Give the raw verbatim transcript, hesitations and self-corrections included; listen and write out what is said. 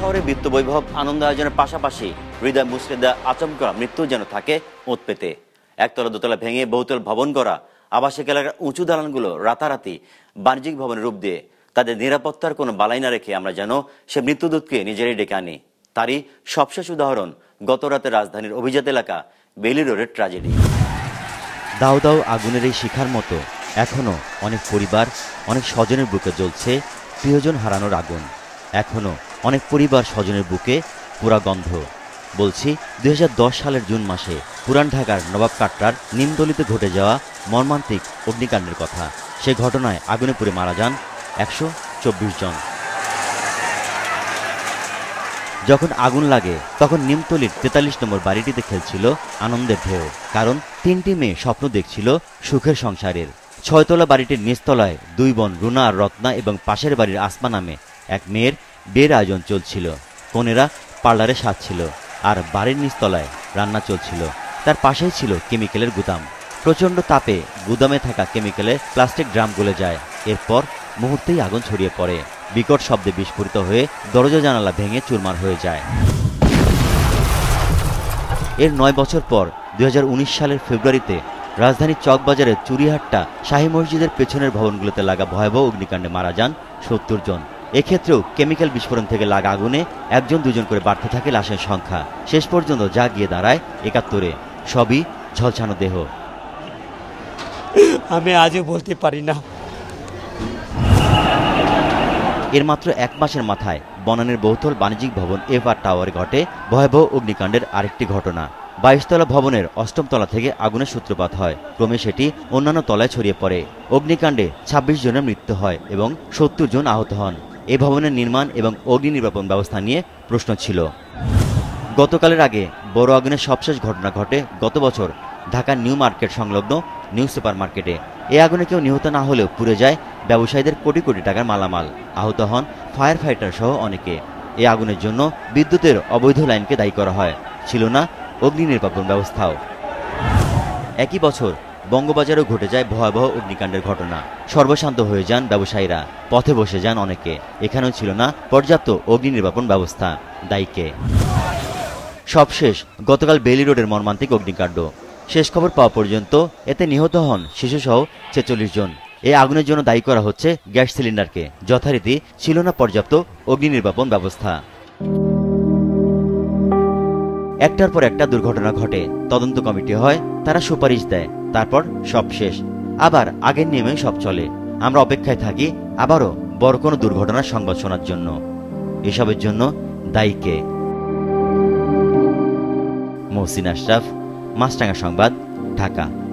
শহরে বৃত্ত বৈভব আনন্দ আয়োজনের পাশাপাশি হৃদয় মুচড়ে দেওয়া আচমকা মৃত্যু যেন থাকে ওত পেতে। একতলা দোতলা ভেঙে বহুতল ভবন করা আবাসিক এলাকার উঁচু দালানগুলো রাতারাতি বাণিজ্যিক ভবনের রূপ দিয়ে তাদের নিরাপত্তার কোনো বালাই না রেখে আমরা যেন সে মৃত্যুদূতকে নিজেরাই ডেকে আনি। তারই সবশেষ উদাহরণ গত রাতে রাজধানীর অভিজাত এলাকা বেইলি রোডের ট্র্যাজেডি। দাউ দাউ আগুনের এই শিখার মতো এখনো অনেক পরিবার, অনেক স্বজনের বুকে জ্বলছে প্রিয়জন হারানোর আগুন। এখনো অনেক পরিবার স্বজনের বুকে পোড়া গন্ধ। বলছি দুই হাজার দশ সালের জুন মাসে পুরান ঢাকার নবাব কাটরার নিমতলিতে ঘটে যাওয়া মর্মান্তিক অগ্নিকাণ্ডের কথা। সে ঘটনায় আগুনে পুড়ে মারা যান একশো চব্বিশ জন। যখন আগুন লাগে তখন নিমতলির তেতাল্লিশ নম্বর বাড়িটিতে খেলছিল আনন্দের ঢেউ। কারণ তিনটি মেয়ে স্বপ্ন দেখছিল সুখের সংসারের। ছয়তলা বাড়িটির নিচতলায় দুই বোন রুনা আর রত্না এবং পাশের বাড়ির আসমা নামে এক মেয়ের বিয়ের আয়োজন চলছিল। কনেরা পার্লারে সাজছিল আর বাড়ির নিচতলায় রান্না চলছিল। তার পাশেই ছিল কেমিক্যালের গুদাম। প্রচণ্ড তাপে গুদামে থাকা কেমিক্যালে প্লাস্টিক ড্রাম গলে যায়। এরপর মুহূর্তেই আগুন ছড়িয়ে পড়ে। বিকট শব্দে বিস্ফোরিত হয়ে দরজা জানালা ভেঙে চুরমার হয়ে যায়। এর নয় বছর পর দুই হাজার উনিশ সালের ফেব্রুয়ারিতে রাজধানীর চকবাজারের চুরিহাট্টা শাহী মসজিদের পেছনের ভবনগুলোতে লাগা ভয়াবহ অগ্নিকাণ্ডে মারা যান সত্তর জন। এক্ষেত্রেও কেমিক্যাল বিস্ফোরণ থেকে লাগা আগুনে একজন দুজন করে বাড়তে থাকে লাশের সংখ্যা। শেষ পর্যন্ত যা গিয়ে দাঁড়ায় একাত্তরে। সবই ঝলসানো দেহ। আমি আজও বলতে পারি না। এর মাত্র এক মাসের মাথায় বনানীর বহুতল বাণিজ্যিক ভবন এফ আর টাওয়ারে ঘটে ভয়াবহ অগ্নিকাণ্ডের আরেকটি ঘটনা। বাইশতলা ভবনের অষ্টম তলা থেকে আগুনের সূত্রপাত হয়। ক্রমে সেটি অন্যান্য তলায় ছড়িয়ে পড়ে। অগ্নিকাণ্ডে ছাব্বিশ জনের মৃত্যু হয় এবং সত্তর জন আহত হন। এই ভবনের নির্মাণ এবং অগ্নি নির্বাপন ব্যবস্থা নিয়ে প্রশ্ন ছিল। গতকালের আগে বড় আগুনের সবশেষ ঘটনা ঘটে গত বছর ঢাকার নিউ মার্কেট সংলগ্ন নিউ সুপার মার্কেটে। এ আগুনে কেউ নিহত না হলেও পুড়ে যায় ব্যবসায়ীদের কোটি কোটি টাকার মালামাল। আহত হন ফায়ার ফাইটার সহ অনেকে। এই আগুনের জন্য বিদ্যুতের অবৈধ লাইনকে দায়ী করা হয়। ছিল না অগ্নি নির্বাপন ব্যবস্থাও। একই বছর বঙ্গবাজারেও ঘটে যায় ভয়াবহ অগ্নিকাণ্ডের ঘটনা। সর্বশান্ত হয়ে যান ব্যবসায়ীরা, পথে বসে যান অনেকে। এখানেও ছিল না পর্যাপ্ত অগ্নি নির্বাপন ব্যবস্থা। দায়ীকে? সবশেষ গতকাল বেইলি রোডের মর্মান্তিক অগ্নিকাণ্ড। শেষ খবর পাওয়া পর্যন্ত এতে নিহত হন শিশুসহ ছেচল্লিশ জন। এই আগুনের জন্য দায়ী করা হচ্ছে গ্যাস সিলিন্ডারকে। যথারীতি ছিল না পর্যাপ্ত অগ্নি নির্বাপন ব্যবস্থা। একটার পর একটা দুর্ঘটনা ঘটে। তদন্ত কমিটি হয়, তারা সুপারিশ দেয়, তারপর সব শেষ। আবার আগের নিয়মে সব চলে। আমরা অপেক্ষায় থাকি আবারও বড় কোনো দুর্ঘটনার সংবাদ শোনার জন্য। এসবের জন্য দায়ী কে? মহসিন আশরাফ, মাছরাঙা সংবাদ, ঢাকা।